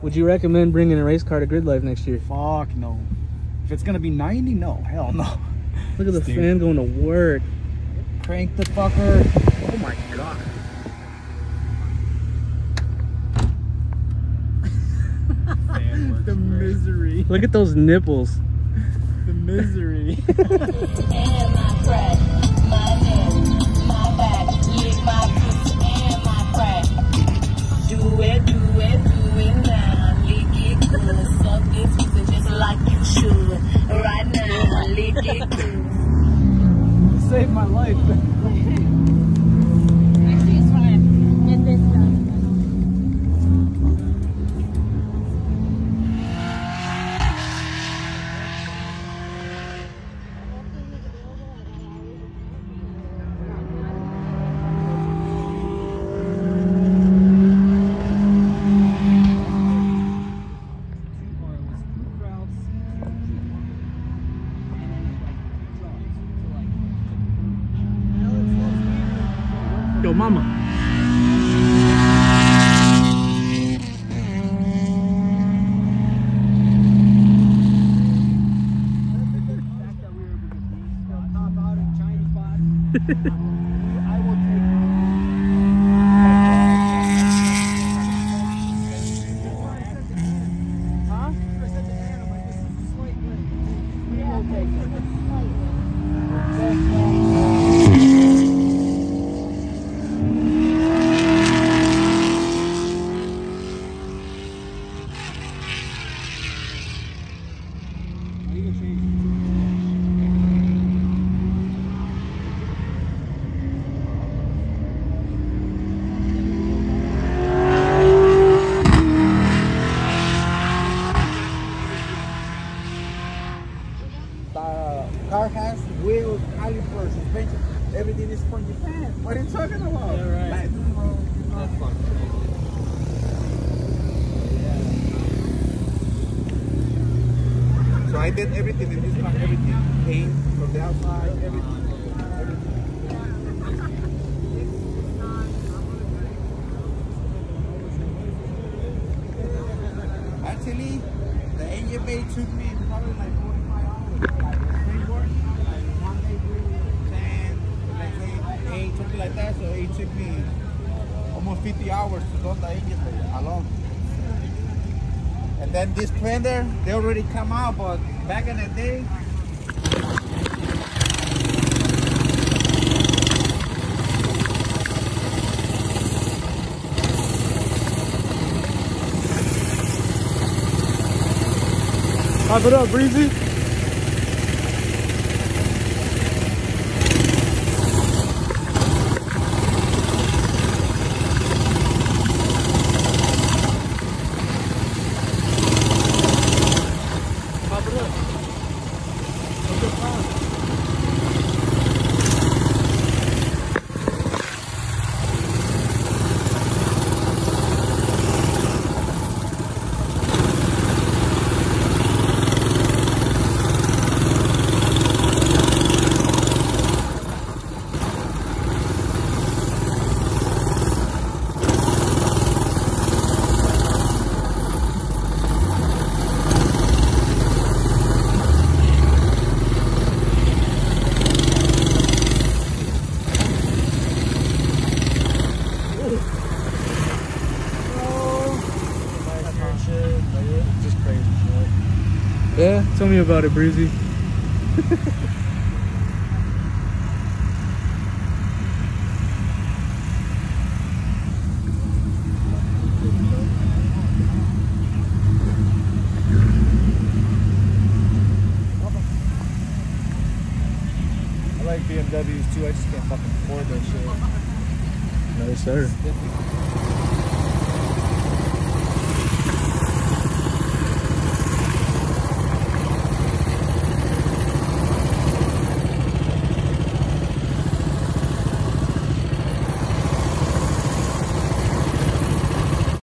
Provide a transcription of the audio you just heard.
Would you recommend bringing a race car to Grid Life next year? Fuck no. If it's gonna be 90, no. Hell no. Look at the fan going to work. Crank the fucker. Oh my god. The misery. Look at those nipples. The misery. Saved my life. Actually, it's fine. Get this done. Yo, mama. Car has wheel, caliper, suspension, everything is from Japan. What are you talking about? Yeah, right. Like, That's fun. so I did everything in this car, everything. Paint from the outside, everything. Actually, the engine bay took me probably like 45 hours. Like springboard, like one day do 10, like 8, something like that. So it took me almost 50 hours to run the engine bay alone. And then this fender, they already come out, but back in the day, Pop it up, Breezy. Pop it up. Just crazy shit. Yeah, tell me about it, Breezy. I like BMWs too, I just can't fucking afford that shit. No, sir. It's difficult.